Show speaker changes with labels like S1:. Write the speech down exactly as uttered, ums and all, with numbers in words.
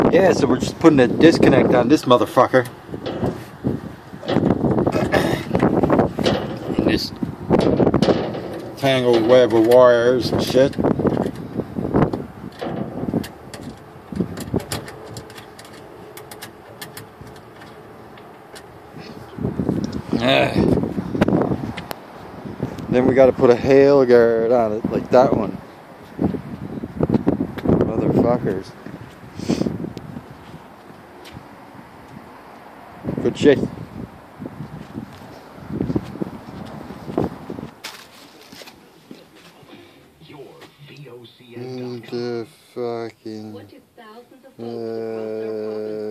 S1: Yeah, so we're just putting a disconnect on this motherfucker. And this tangled web of wires and shit. Ah. Then we got to put a hail guard on it, like that one. Motherfuckers. Good shit. What the fucking... Uh,